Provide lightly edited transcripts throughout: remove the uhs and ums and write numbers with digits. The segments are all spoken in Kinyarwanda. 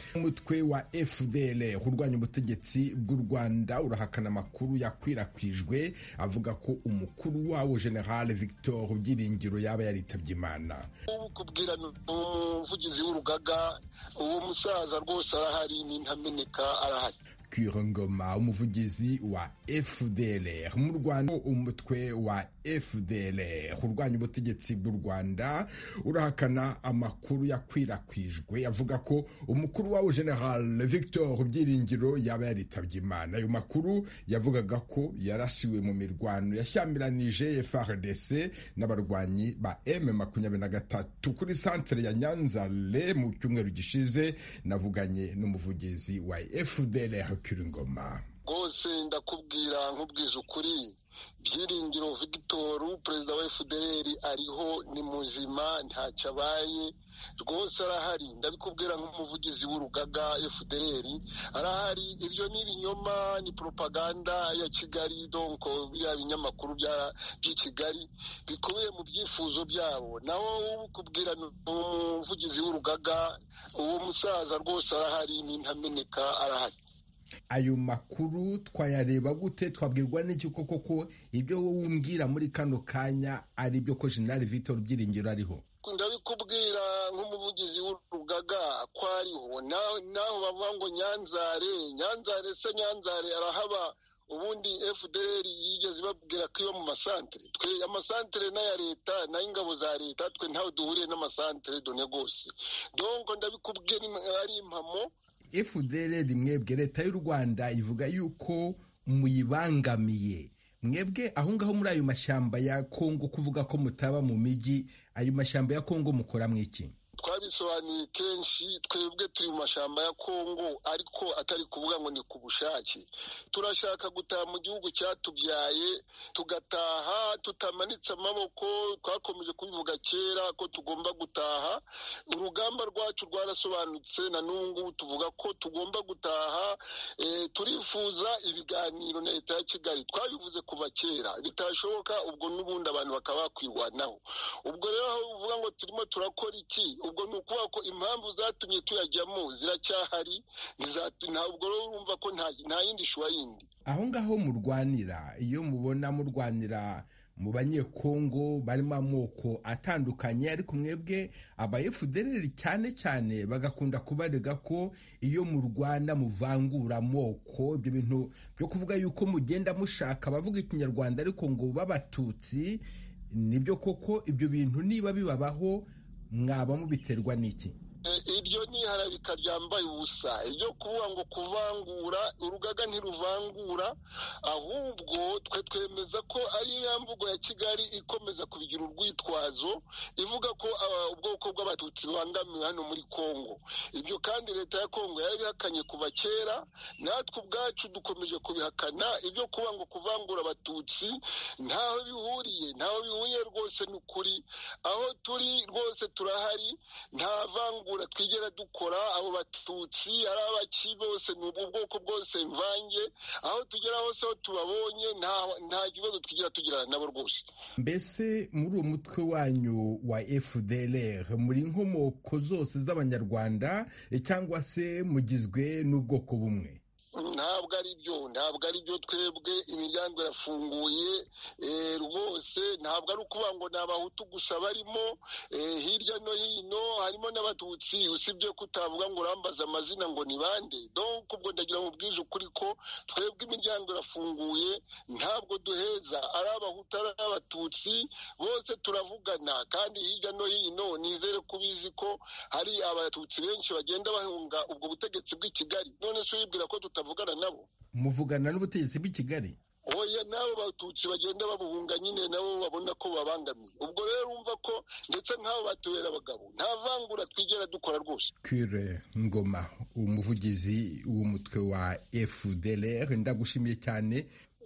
Umutwe wa Fdlr urwanya ubutegetsi bw'u Rwanda urahakana amakuru yakwirakwijwe avuga ko umukuru wawo General Victor Byiringiro yaba yaritabye Imana. Kubwira umuvugizi w'urugaga uwo musaza rwose arahari n'intameneka arahari. Ngoma umuvugizi wa Fdlr mu Rwanda. Umutwe wa Fdlr urwanya ubutegetsi bw'u Rwanda urahakana amakuru yakwirakwijwe avuga ko umukuru wawo General Victor Byiringiro yaba yaritabye Imana. Ayo makuru yavugaga ko yarasiwe mu mirwano yashyamiranyije FDlr n'abarwanyi ba M23 kuri centre ya Nyanzale mu cyumweru gishize. Navuganye n'umuvugizi wa Fdlr Ngoma. Gose ndakubwira nkubwiza ukuri, Byiringiro Victor perezida wa Fdlr ariho, ni muzima, ntacyo abaye rwose arahari. Ndabikubwira nk'umuvugizi w'urugaga Fdlr arahari. Ibyo ni ibinyoma, ni propaganda ya Kigali, donc bya binyamakuru by'i Kigali bikubiye mu byifuzo byabo. Naho kubwira umuvugizi w'urugaga uwo musaza rwose arahari n'intameneka arahari. Ayo makuru twayareba gute? Twabwirwa n'iki koko ibyo wowe umbwira muri kano kanya ari byo ko General Victor Byiringiro ariho? Ndabikubwira nk'umuvugizi w'urugaga ko ariho. Naho bavuga ngo Nyanzare se Nyanzare arahaba. Ubundi Fdlr yigeze babwira ko iyo mu masantere, twe amasantere n'aya leta n'ingabo za leta, twe ntawe duhuriye n'amasantere done gose. Donc ndabikubwira ari impamo. Fdlr mwebwe leta y'u Rwanda ivuga yuko muyibangamiye. Mwebwe aho ngaho muri ayo mashyamba ya Kongo kuvuga ko mutaba mu miji, ayo mashyamba ya Kongo mukora mwiki? Twabisobanuye kenshi, twebwe turi mu mashyamba ya Kongo ariko atari kuvuga ngo ni ku bushake. Turashaka gutaha mu gihugu cyatubyaye, tugataha tutamanitse amaboko. Twakomeje kubivuga kera ko tugomba gutaha. Urugamba rwacu rwarasobanutse, na n'ubu tuvuga ko tugomba gutaha. Turifuza ibiganiro na leta ya Kigali, twabivuze kuva kera. Bitashoboka ubwo n'ubundi abantu bakaba bakwirwanaho. Ubwo rero aho uvuga ngo turimo turakora iki, ubwo ni ukuvuga ko impamvu zatumye tuyajyamo ziracyahari. Ntabwo rero urumva ko nta yindi shuwa yindi. Aho ngaho murwanira, iyo mubona murwanira mu banyekongo barimo amoko atandukanye, ariko mwebwe aba Fdlr cyane cyane bagakunda kubarega ko iyo murwana muvangura amoko. Ibyo bintu byo kuvuga yuko mugenda mushaka abavuga ikinyarwanda ariko ngo b'abatutsi, nibyo koko? Ibyo bintu niba bibabaho mwaba mubiterwa n'iki? Iryo ni harabika ryambaye ubusa. Ibyo kuvuga ngo kuvangura, urugaga ntiruvangura, ahubwo twe twemeza ko ari ya mvugo ya Kigali ikomeza kubigira urwitwazo, ivuga ko ubwoko bw'abatutsi bangamiwe hano muri Kongo. Ibyo kandi leta ya Kongo yarabihakanye kuva kera, natwe ubwacu dukomeje kubihakana. Ibyo kuvuga ngo kuvangura abatutsi ntaho bihuriye rwose. Ni ukuri aho turi rwose turahari, nta vangura twigera dukora. Abo batutsi ari abaki bose, ni ubwoko bwose mvange. Aho tugera hose aho tubabonye nta kibazo twigera tugirana nabo rwose. Mbese muri uwo mutwe wanyu wa Fdlr muri inkomoko zose z'Abanyarwanda cyangwa se mugizwe n'ubwoko bumwe? Ntabwo ari byo. Twebwe imiryango irafunguye rwose. Ntabwo ari ukuvuga ngo ni abahutu gusa barimo, hirya no hino harimo n'abatutsi, usibye ko utavuga ngo urambaza amazina ngo ni bande. Donc ubwo ndagira ngo ubwize ukuri ko twebwe imiryango irafunguye, ntabwo duheza. Ari abahutu ari abatutsi bose turavugana, kandi hirya no hino nizere kubizi ko hari abatutsi benshi bagenda bahunga ubwo butegetsi bw'i Kigali. None se wibwira ko tutavugana nabo? Muvugana n'ubutegetsi bw'i Kigali? Oya, nabo batutsi bagenda babuhunga nyine nabo babona ko babangamiye. Ubwo rero urumva ko ndetse nk'abo batubera abagabo, nta vangura twigera dukora rwose. Ngoma umuvugizi w'umutwe wa Fdlr, ndagushimiye cyane.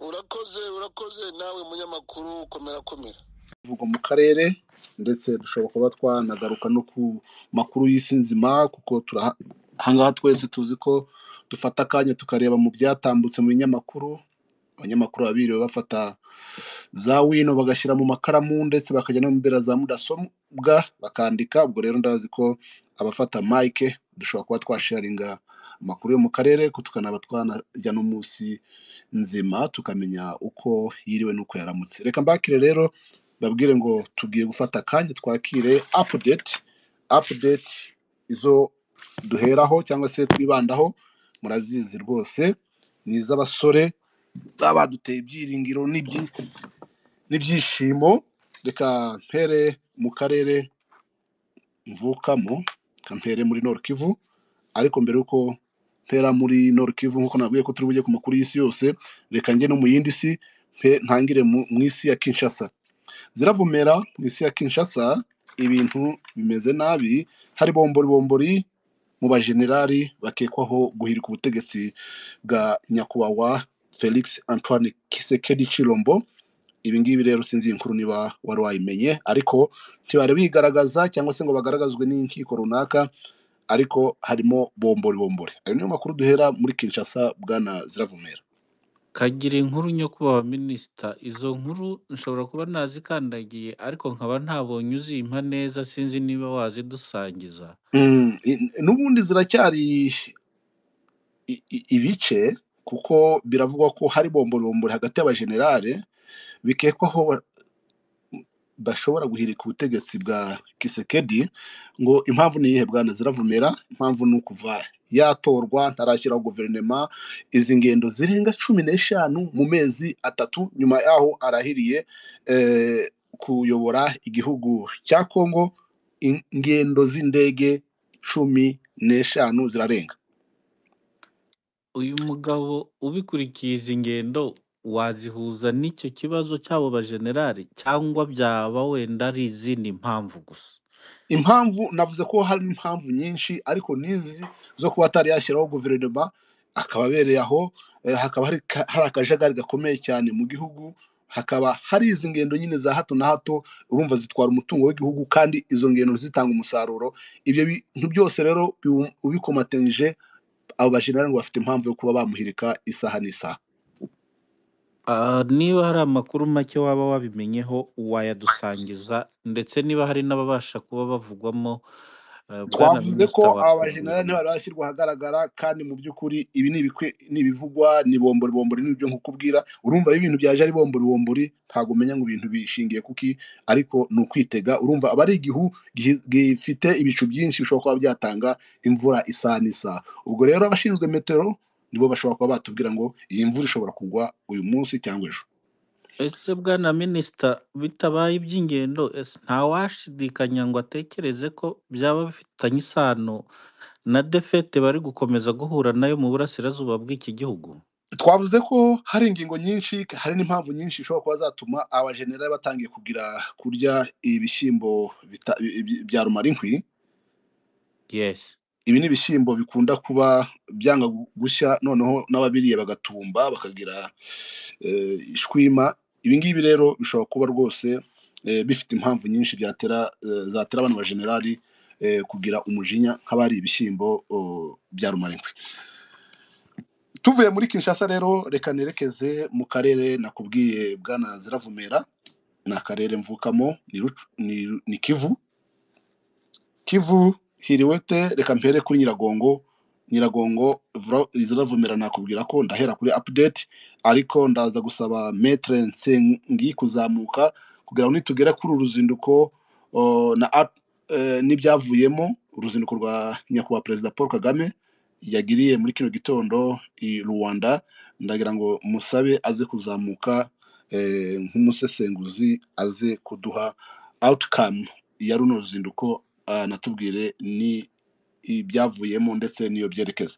Urakoze nawe munyamakuru, komera. Vuga mu karere, ndetse dushobora kuba twanagaruka no ku makuru y'isi nzima, kuko ahangaha twese tuzi ko dufata akanya tukareba mu byatambutse mu binyamakuru. Abanyamakuru babiri bafata za wino bagashyira mu makaramu, ndetse bakajya no mu mbera za mudasobwa bakandika. Ubwo rero ndazi ko abafata mike dushobora kuba twasharinga amakuru yo mu karere tukanaba twanajya no munsi nzima tukamenya uko yiriwe n'uko yaramutse. Reka mbakire rero babwire ngo tugiye gufata akanya twakire update izo duheraho cyangwa se twibandaho murazizi rwose, ni iz'abasore baba baduteye ibyiringiro n'ibyishimo. Reka mpere mu karere mvukamo, kampere muri Nord Kivu, ariko mbere uko mpera muri Nord Kivu nkuko nabwiye ko turi bujye ku makuru y'isi yose, reka njye no mu yindi si ntangire mu isi ya Kinshasa. Ziravumera mu isi ya Kinshasa, ibintu bimeze nabi, hari bombori mu bajenerali bakekwaho guhirika ubutegetsi bwa nyakubahwa Felix Antoine Kisekedi Chilombo. Ibi ngibi rero sinzi inkuru niba wari wayimenye, ariko ntibari bigaragaza cyangwa se ngo bagaragazwe n'inkiko runaka, ariko harimo bombori. Ayo niyo makuru duhera muri Kinshasa, bwana Ziravumera. Kagira inkuru nyakubahwa minisita, izo nkuru nshobora kuba nazikandagiye ariko nkaba ntabonye uzimpa neza, sinzi niba wazidusangiza. N'ubundi ziracyari ibice, kuko biravugwa ko hari bombori hagati y'abajenerale bikekwaho bashobora guhirika ubutegetsi bwa Kisekedi. Ngo impamvu ni iyihe bwana Ziravumera? Impamvu ni ukuva yatorwa ntarashyiraho guverinoma, izi ngendo zirenga 15 mu mezi 3 nyuma yaho arahiriye kuyobora igihugu cya Kongo, ingendo z'indege 15 zirarenga. Uyu mugabo ubikurikiye izi ngendo wazihuza n'icyo kibazo cy'abo bajenerali cyangwa byaba wenda ari izindi mpamvu gusa? Impamvu navuze ko hari impamvu nyinshi, ariko nizi zo kuba atari yashyiraho guverinoma akaba abereye aho, hakaba hari akajagari gakomeye cyane mu gihugu, hakaba hari izi ngendo nyine za hato na hato, urumva zitwara umutungo w'igihugu kandi izo ngendo zitanga umusaruro. Ibyo bintu byose rero ubikomatanyije, abo bajenerali ngo bafite impamvu yo kuba bamuhirika isaha n'isaha. Niba hari amakuru make waba wabimenyeho wayadusangiza, ndetse niba hari n'ababasha kuba bavugwamo bwana Twavuze minisita ko aba watubwira bajenerali make. ntibarashyirwa ahagaragara, kandi mu by'ukuri ibi nibivugwa ni bombori n'ibyo nkukubwira. Urumva ibintu byaje ari bombori, ntago umenya ngo ibintu bishingiye kuki, ariko ni ukwitega. Urumva aba ari igihu gifite ibicu byinshi bishobora kuba byatanga imvura isaha n'isaha. Ubwo rero abashinzwe metero nibo bashobora kuba batubwira ngo iyi mvura ishobora kugwa uyu munsi cyangwa ejo. Ese bwana minisita, bitabaye iby'ingendo, ntawashidikanya ngo atekereze ko byaba bifitanye isano na defete bari gukomeza guhura nayo mu burasirazuba bw'iki gihugu? Twavuze ko hari ingingo nyinshi, hari n'impamvu nyinshi ishobora kuba zatuma abajenerali batangiye kurya ibishyimbo bya rumarinkwi. Yes. Ibi ni ibishyimbo bikunda kuba byanga gushya, noneho n'ababiriye bagatumba bakagira ishwima. Ibi ngibi rero bishobora kuba rwose bifite impamvu nyinshi zatera abantu bajenerali kugira umujinya nk'abari ibishyimbo bya rumarinkwi. Tuvuye muri Kinshasa rero, reka nerekeze mu karere nakubwiye bwana Ziravumera. Ni akarere mvukamo, ni Kivu hiriwete. Reka mpere kuri Nyiragongo. Ziravumera nakubwira ko ndahera kuri update, ariko ndaza gusaba Maître Nsengi kuzamuka kugira ngo nitugera kuri uruzinduko n'ibyavuyemo, uruzinduko rwa nyakubahwa Perezida Paul Kagame yagiriye muri kino gitondo i Rwanda. Ndagira ngo musabe aze kuzamuka nk'umusesenguzi, aze kuduha outcome ya runo ruzinduko, natubwire ni ibyavuyemo ndetse n'iyo byerekeza.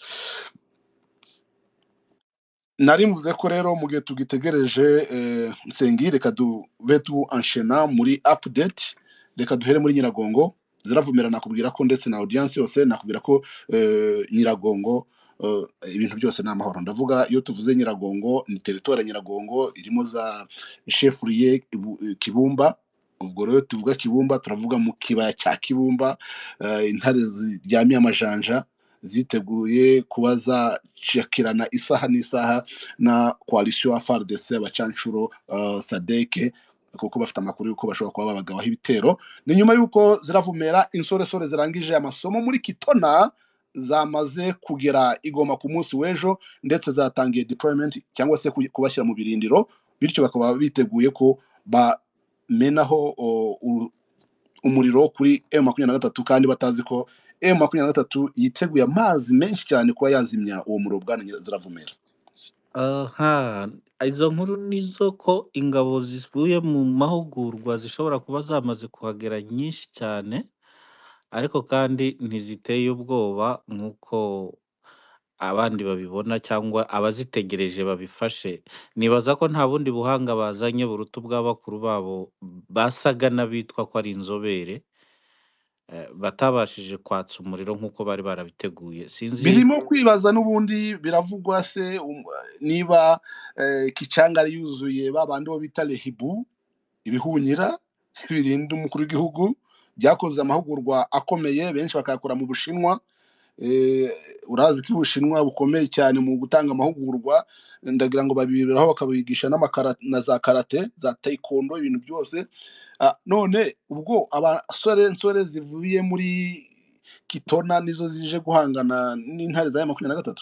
Nari mvuze ko rero mu gihe tugitegereje Nsengi, reka dube anshena muri update. Reka duhere muri Nyiragongo. Ziravumera nakubwira ko, ndetse na audience yose nakubwira ko Nyiragongo ibintu byose ni amahoro. Ndavuga iyo tuvuze Nyiragongo, ni territoire Nyiragongo irimo za chefferie Kibumba. Ubwo rero tuvuga Kibumba, turavuga mu kibaya cya Kibumba. Intare ziryamiye amajanja ziteguye kuba zacakirana isaha n'isaha na coalition ya FARDC, abacanshuro Sadeke, kuko bafite amakuru yuko bashobora kuba babagabaho ibitero. Ni nyuma yuko Ziravumera insoresore zirangije amasomo muri Kitona zamaze kugera igoma ku munsi w'ejo ndetse zatangiye deployment cyangwa se kubashyira mu birindiro, bityo bakaba biteguye ko bamenaho umuriro kuri M23 kandi batazi ko M23 yiteguye amazi menshi cyane kuba yazimya uwo muriro bwana Ziravumera. aha izo nkuru nizo ko ingabo zivuye mu mahugurwa zishobora kuba zamaze kuhagera nyinshi cyane, ariko kandi ntiziteye ubwoba nk'uko abandi babibona cyangwa abazitegereje babifashe. Nibaza ko nta bundi buhanga bazanye buruta ubw'abakuru babo basaga n'abitwa ko ari inzobere, batabashije kwatsa umuriro nk'uko bari barabiteguye. Sinzi Birimo kwibaza n'ubundi biravugwa se niba Kichanga ari yuzuye babandi bo bita Lehibu, ibihunyira birinda umukuru w'igihugu, byakoze amahugurwa akomeye, benshi bakayakora mu Bushinwa. Urazi ko Ubushinwa bukomeye cyane mu gutanga amahugurwa, ndagira ngo babibiraho bakabigisha na za karate, za taekwondo, ibintu byose. None ubwo nsore zivuye muri Kitona nizo zije guhangana n'intare za M23.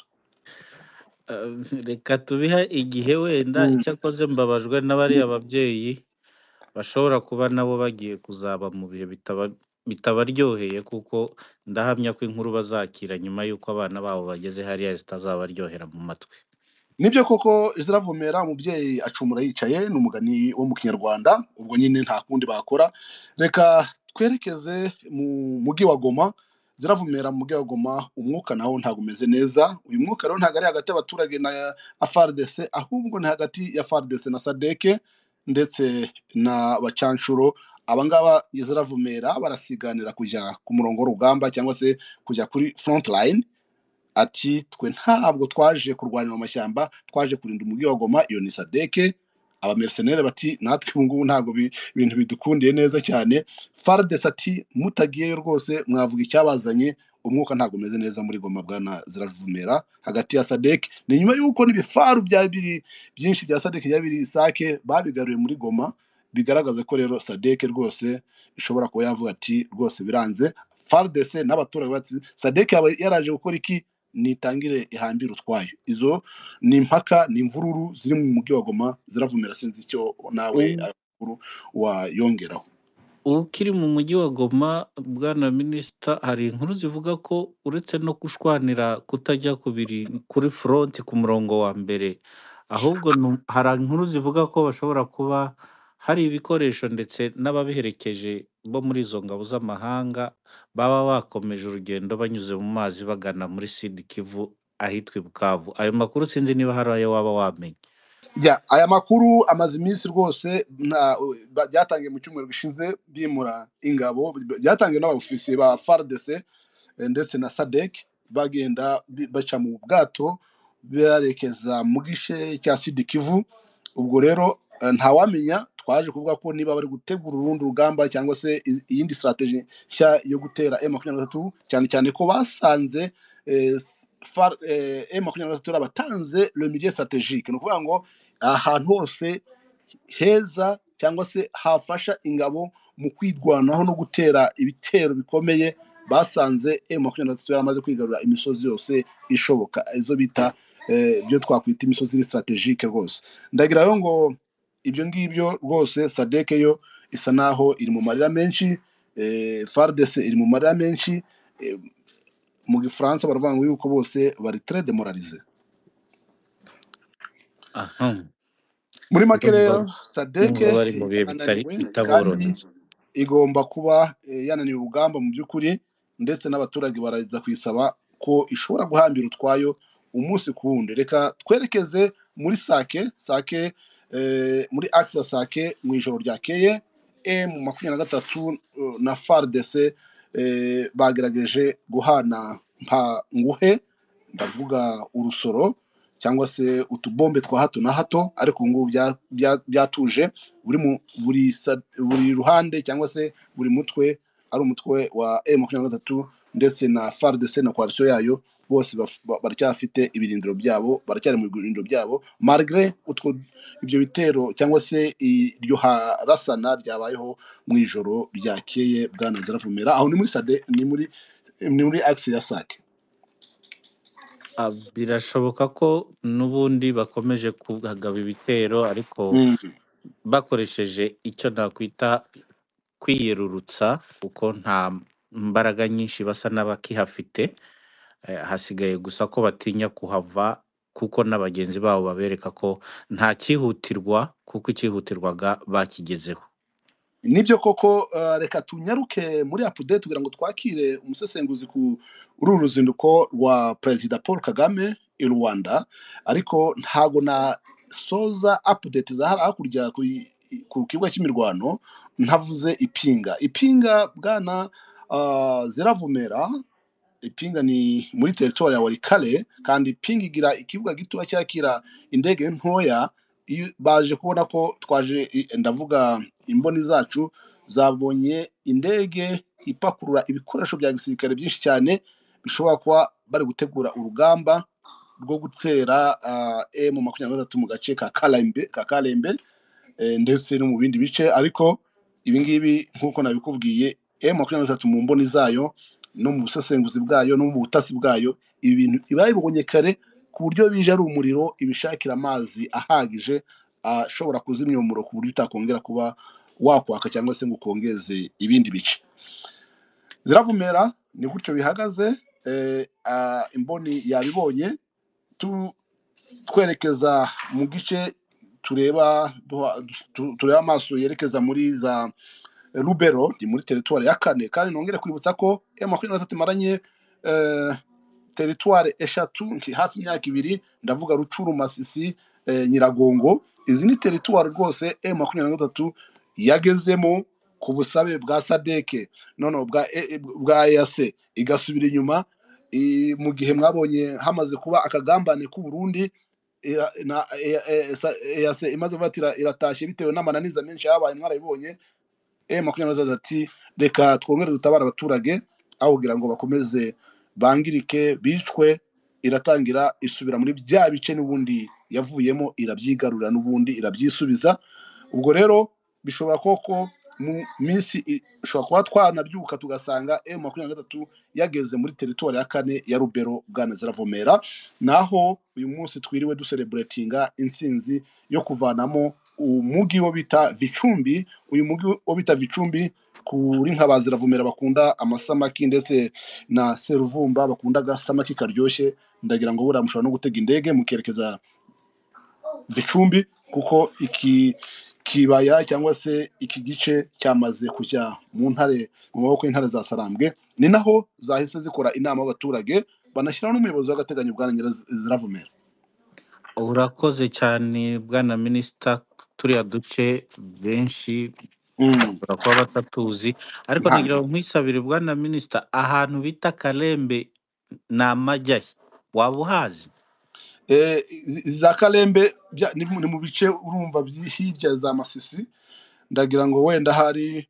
reka tubiha igihe wenda. Icyakoze mbabajwe n'abariya babyeyi bashobora kuba nabo bagiye kuzaba mu bihe bitabaryoheye, kuko ndahamya ko inkuru bazakira nyuma y'uko abana babo bageze hariya zitazabaryohera mu matwi. Nibyo koko Ziravumera umubyeyi acumura yicaye, ni umugani wo mu Kinyarwanda, ubwo nyine nta kundi bakora. Reka twerekeze mu mugi wa Goma. Ziravumera mu mugi wa Goma, umwuka nawo ntabwo umeze neza. Uyu mwuka rero ntabwo ari hagati y'abaturage na FARDC, ahubwo ni hagati ya FARDC na SADC ndetse na bacanshuro. Abangaba Ziravumera barasiganira kujya ku murongo w'urugamba cyangwa se kujya kuri front line. Ati twe ntabwo twaje kurwanira amashyamba, twaje kurinda umugi wa Goma. Iyo ni SADC. Abamercenaire bati natwe ubu ngubu ntabwo ibintu bidukundiye neza cyane. FARDC ati mutagiyeyo rwose mwavuga icyabazanye, umwuka ntabwo umeze neza muri Goma bwana Ziravumera hagati ya SADC. Ni nyuma y'uko n'ibifaru byinshi bya SADC byabiri Isake babigaruye muri Goma, bigaragaza ko rero SADC rwose ishobora kuba yavuga ati rwose biranze. FARDC n'abaturage bati SADC yaraje gukora iki? Nitangire ihambira utwayo. Izo ni impaka, ni imvururu ziri mu mugi wa Goma. Ziravumera sinzi icyo nawe akuru wayongeraho. Ukiri mu mujyi wa Goma bwana minisita, hari inkuru zivuga ko uretse no gushwanira kutajya kuri front ku murongo wa mbere, ahubwo hari inkuru zivuga ko bashobora kuba hari ibikoresho ndetse n'ababiherekeje bo muri izo ngabo z'amahanga baba bakomeje urugendo banyuze mu mazi bagana muri Sud Kivu ahitwa Bukavu. Ayo makuru sinzi niba hari ayo waba wamenye. Aya makuru amaze iminsi rwose, byatangiye mu cyumweru gishize bimura ingabo, byatangiye n'abofisiye ba FARDC ndetse na SADC bagenda baca mu bwato berekeza mu gice cya Sud Kivu. Ubwo rero ntawamenya, twaje kuvuga ko niba bari gutegura urundi rugamba cyangwa se iyindi strategy nshya yo gutera M23, cyane cyane ko basanze M23 batanze le milieu stratégique. Ni ukuvuga ngo ahantu hose heza cyangwa se hafasha ingabo mu kwirwanaho no gutera ibitero bikomeye, basanze M23 yaramaze kwigarura imisozi yose ishoboka, izo bita byo twakwita imisozi stratégique rwose. Ndagira rero ngo ibyo ngibyo rwose SADC yo isa naho iri mu marira menshi, FARDC iri mu marira menshi. Mu Gifaransa baravuga ngo yuko bose bari très démoralisé. Muri make rero SADC kandi igomba kuba yananiwe urugamba mu by'ukuri, ndetse n'abaturage baraza kwisaba ko ishobora guhambira utwayo umunsi ku wundi. Reka twerekeze muri Sake, muri axe ya Sake mu ijoro ryakeye M23 na FARDC bagerageje guhana nguhe, ndavuga urusoro cyangwa se utubombe twa hato na hato, ariko ngubu byatuje. Buri ruhande cyangwa se buri mutwe ari umutwe wa M23 ndetse na FARDC na coalition yayo, bose baracyafite ibirindiro byabo, baracyari mu birindiro byabo malgré ibyo bitero cyangwa se iryo harasana ryabayeho mu ijoro ryakeye bwana Ziravumera. Aho ni muri axe ya Sake. Birashoboka ko n'ubundi bakomeje kugaba ibitero ariko Mm. bakoresheje icyo nakwita kwiyerurutsa kuko nta mbaraga nyinshi basa n'abakihafite. Hasigaye gusa ko batinya kuhava kuko n'abagenzi babo babereka ko nta cyihutirwa kuko icyihutirwaga bakigezeho. Nibyo koko, reka tunyaruke muri update kugira ngo twakire umusesenguzi ku uru ruzinduko rwa Perezida Paul Kagame i Rwanda, ariko ntago na soza update za hakurya ku kibuga cy'imirwano ntavuze ipinga bwana ziravumera. Ipinga ni muri territoire ya Walikale, kandi ipinga igira ikibuga gito cyakira indege ntoya. Baje kubona ko twaje, ndavuga imboni zacu zabonye indege ipakurura ibikoresho bya gisirikare byinshi cyane, bishobora kuba bari gutegura urugamba rwo gutera M23 mu gace ka Kalembe ndetse no mu bindi bice. Ariko ibi ngibi nk'uko nabikubwiye, M23 mu mboni zayo no mu busesenguzi bwayo no mu butasi bwayo, ibi bintu ibabibonye kare ku buryo bije ari umuriro ibishakira amazi ahagije ashobora kuzimya umuriro ku buryo utakongera kuba wakwaka cyangwa se ngo ukongeze ibindi bice. Ziravumera ni gutyo bihagaze. Imboni yabibonye, twerekeza mu gice tureba amaso yerekeza muri za Rubero, ni muri territoire ya kane. Kandi nongere kwibutsa ko M23 maranye territoire eshatu hafi imyaka 2, ndavuga Rucuru, Masisi, Nyiragongo. Izi ni territoire rwose M23 yagezemo ku busabe bwa Sadeke none bwa EAC, igasubira inyuma mu gihe mwabonye hamaze kuba akagambane ku Burundi. EAC imaze kuvatira iratashye bitewe n'amananiza menshi yabaye, mwarabibonye. M23 ati reka twongere dutabara abaturage aho kugira ngo bakomeze bangirike bicwe. Iratangira isubira muri bya bice n'ubundi yavuyemo, irabyigarura n'ubundi irabyisubiza. Ubwo rero bishobora koko mu minsi ishobora kuba twanabyuka tugasanga M23 yageze muri territoire ya kane ya Rubero bwana Ziravumera, naho uyu munsi twiriwe ducelebratinga insinzi yo kuvanamo umugi wo bita Vicumbi. Uyu mugi wo bita Vicumbi kuri nka Ziravumera bakunda amasamaki ndetse na Seruvumba bakunda agasamaki karyoshye, ndagira ngo bura mushobora no gutega indege mukerekeza Vicumbi, kuko iki kibaya cyangwa se iki gice cyamaze kujya mu maboko y'intare za Sarambwe. Ni naho zahise zikora inama y'abaturage banashyiraho n'umuyobozi w'agateganyo bwana Ziravumera. Urakoze cyane bwana Minisita. Turiya duce benshi bashobora kuba batatuzi, ariko nagira ngo nkwisabire bwana Minisita, ahantu bita Kalembe ni amajyahe, waba uhazi? Za Kalembe ni mu bice urumva hirya za Masisi, ndagira ngo wenda hari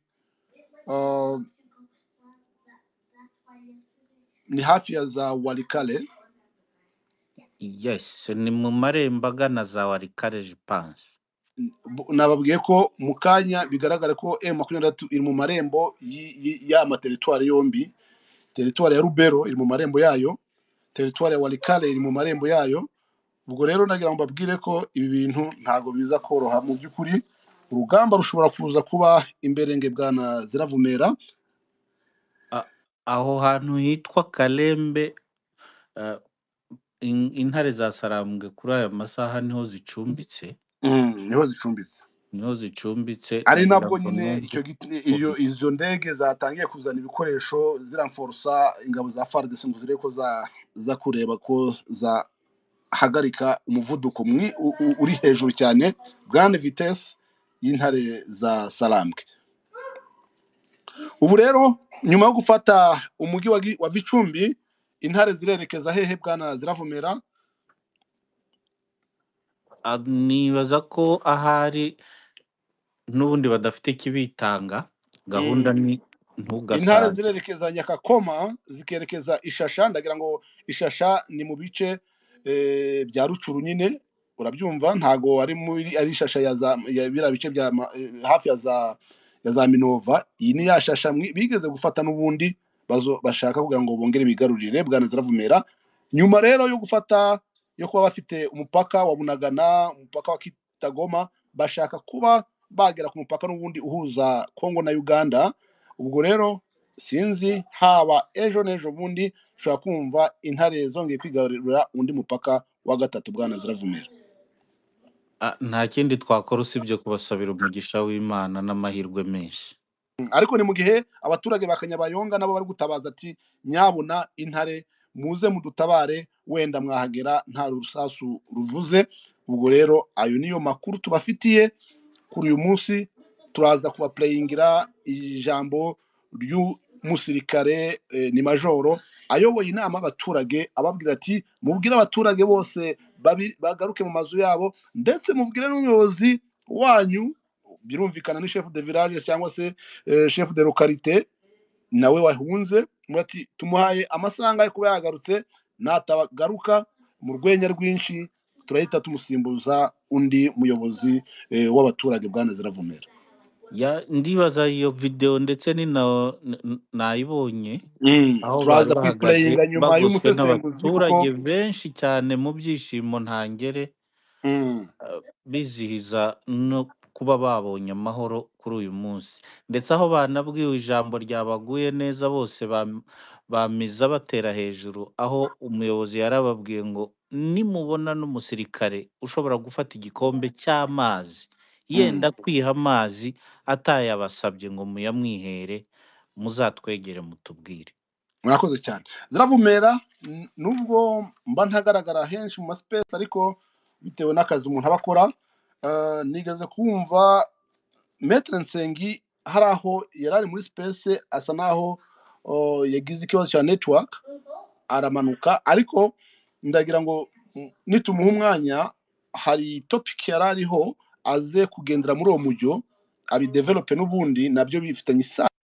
ni hafi ya za Walikale. Yes, ni mu marembo agana za Walikale je pense. Nababwiye ko mu kanya bigaragara ko M23 iri mu marembo y'ama territoire yombi. Territoire ya Rubero iri mu marembo yayo, territoire ya Walikale iri mu marembo yayo. Ubwo rero nagira ngo mbabwire ko ibi bintu ntago biza koroha mu by'ukuri. Urugamba rushobora kuza kuba imberenge bwana Ziravumera. Aho hantu hitwa Kalembe, intare za Sarambwe kuri aya masaha niho zicumbitse. Niho zicumbitse ari nabwo nyine izo ndege zatangiye kuzana ibikoresho ziramforsa ingabo za FARDC ngo zireko za kureba ko za hagarika umuvuduko uri hejuru cyane, grande vitesse y'intare za Sarambwe. Ubu rero nyuma yo gufata umugi wa Vicumbi, intare zirerekeza hehe bwana Ziravumera? Nibaza ko ahari n'ubundi badafite kibitanga, gahunda ni ntugasaze. Intare zirerekeza Nyakakoma zikerekeza Ishasha. Ndagira ngo Ishasha ni mu bice bya Rucuru nyine, urabyumva. Ntago ari Ishasha ya bira bice bya hafi ya za Minova. Iyi ni yashasha bigeze gufata n'ubundi bashaka kugira ngo bongere bigarurire bwana Ziravumera. nyuma rero yo gufata yo kuba bafite umupaka wa Bunagana, umupaka wa Kitagoma, bashaka kuba bagera ku mupaka n'ubundi uhuza Kongo na Uganda. Ubwo rero sinzi haba ejo n'ejo bundi ushobora kumva intare zongeye kwigarurira undi mupaka wa gatatu bwana Ziravumera. Nta kindi twakora usibye kubasabira umugisha w'Imana n'amahirwe menshi. Ariko ni mu gihe abaturage ba Kanyabayonga nabo bari gutabaza ati nyabona intare muze mudutabare, wenda mwahagera nta rusasu ruvuze. Ubwo rero ayo niyo makuru tubafitiye kuri uyu munsi. Turaza kuba playingira ijambo ry'umusirikare ni majoro ayoboye inama abaturage, ababwira ati mubwire abaturage bose bagaruke mu mazu yabo, ndetse mubwire n'umuyobozi wanyu, birumvikana ni chef de village cyangwa se chef de localité nawe wahunze, muti tumuhaye amasanga yo kuba yagarutse, natagaruka mu rwenya rwinshi turahita tumusimbuza undi muyobozi w'abaturage bwana Ziravumera. Ndibaza iyo video ndetse ni nayibonye aho turaza kwiplayinga nyuma y'umusesenguzi abaturage benshi cyane mu byishimo ntangere bizihiza no kuba babonye amahoro kuri uyu munsi, ndetse aho banabwiwe ijambo ryabaguye neza bose bamiza batera hejuru, aho umuyobozi yarababwiye ngo nimubona n'umusirikare ushobora gufata igikombe cy'amazi yenda kwiha amazi atayabasabye ngo muyamwihere, muzatwegere mutubwire. Murakoze cyane. Ziravumera, nubwo mba ntagaragara henshi mu space, ariko bitewe n'akazi umuntu abakora, nigeze kumva Maître Nsengi hari aho yarari muri space asa naho yagize ikibazo cya network aramanuka, ariko ndagira ngo nitumuha umwanya hari topic yarariho aze kugendera muri uwo mujyo abidevelope, n'ubundi nabyo bifitanye isano